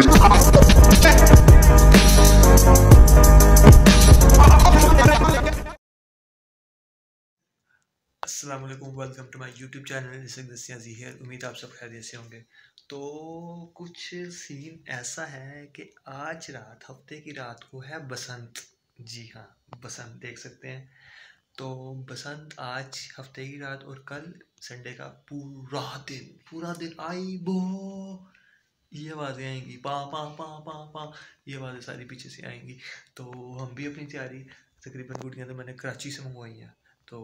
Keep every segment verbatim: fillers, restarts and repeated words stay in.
अस्सलाम वालेकुम, welcome to my YouTube channel इसक दस्तियाजी है। उम्मीद आप सब खैरियत से होंगे। तो कुछ सीन ऐसा है कि आज रात, हफ्ते की रात को है बसंत। जी हाँ, बसंत देख सकते हैं। तो बसंत आज हफ्ते की रात और कल संडे का पूरा दिन पूरा दिन आई बो ये आवाज़ें आएंगी, पा पा पा पा पा ये आवाज़ें सारी पीछे से आएंगी। तो हम भी अपनी तैयारी, तकरीबन गुड़ियाँ तो मैंने कराची से मंगवाई हैं। तो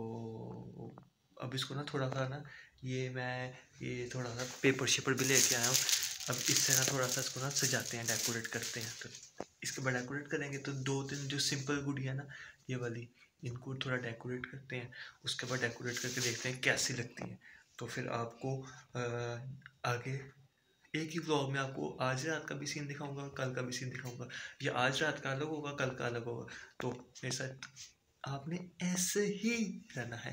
अब इसको ना थोड़ा सा ना ये मैं ये थोड़ा सा पेपर शेपर भी लेके आया हूँ। अब इससे ना थोड़ा सा इसको ना सजाते हैं, डेकोरेट करते हैं। तो इसके बाद डेकोरेट करेंगे तो दो तीन जो सिंपल गुड़ियाँ ना ये वाली, इनको थोड़ा डेकोरेट करते हैं। उसके बाद डेकोरेट करके देखते हैं कैसी लगती हैं। तो फिर आपको आ, आगे एक ही व्लॉग में आपको आज रात का भी सीन दिखाऊंगा, कल का भी सीन दिखाऊंगा, या आज रात का अलग होगा, कल का अलग होगा। तो मेरे साथ आपने ऐसे ही रहना है।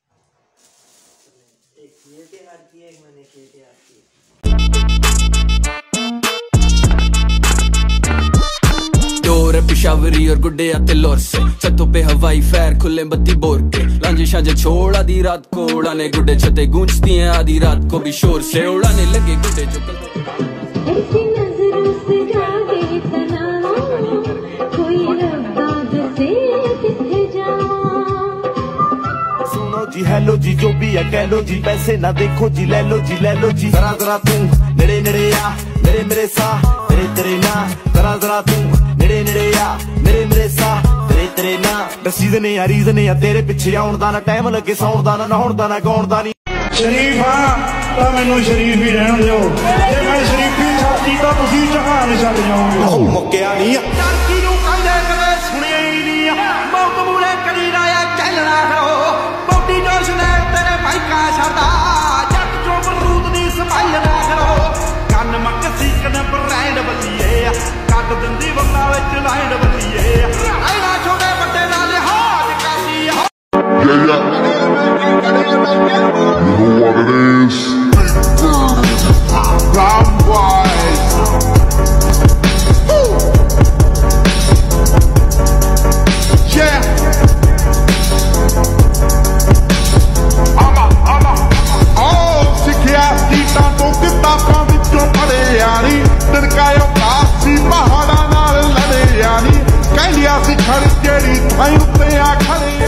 एक ये के हाथ की है, एक मैंने के के हाथ की है। यावरी और गुड्डे आते लोर से, छतों पे हवाई फैर खुले बत्ती बोर के, लांजे शांजे छोड़ आधी रात को उड़ाने गुड्डे, छतें गूंजती हैं आधी रात को भी शोर से, उड़ाने लगे गुड्डे जो कल जी हेलो जी जो भी है कह लो जी, पैसे ना देखो जी ले लो जी ले लो जी। जरा जरा तू नेड़े नेड़े आ मेरे मेरे सा तेरे तेरे ना, जरा जरा तू नेड़े नेड़े आ मेरे मेरे सा तेरे तेरे ना। सीजन या रीजन या तेरे पिछे आउण दा ना, टाइम लगे सौण दा ना, नहाउण दा ना, गाउण दा नहीं। शरीफ हाँ तो मैनू शरीफ ही रहन दो, जे मैं शरीफी छाती तो तुसी जहान छड्ड जाओगे। मुक्किया नहीं लड़की नूं कहंदे कदे सुणिया ही नहीं, मौत मूले करी राया चलना करो, बॉडी जोश ने तेरे भाई का छड़ा, जट जो बरूद दी संभाल ना करो, कन मक सीकन ब्रांड बलिए, कट दंदी बंगा विच लाइन बलिए, ऐना छोटे बड़े नाल हाथ कासी Yeah, yeah. You know what it is. Brown boys. Yeah. I'm a, I'm a, oh, सिखिया गीतां तो किताबां विचों पढ़िया नी, तिनकायो कासी पहाड़ां नाल लड़िया नी, कहंदिया सी खड़ जेड़ी थाई उत्ते आ खड़िया।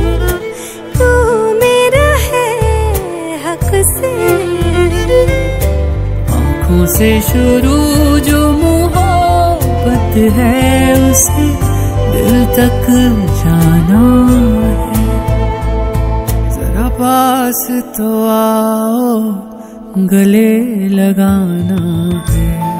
आँखों से शुरू जो मोहब्बत है उसे दिल तक जाना है, जरा पास तो आओ गले लगाना है।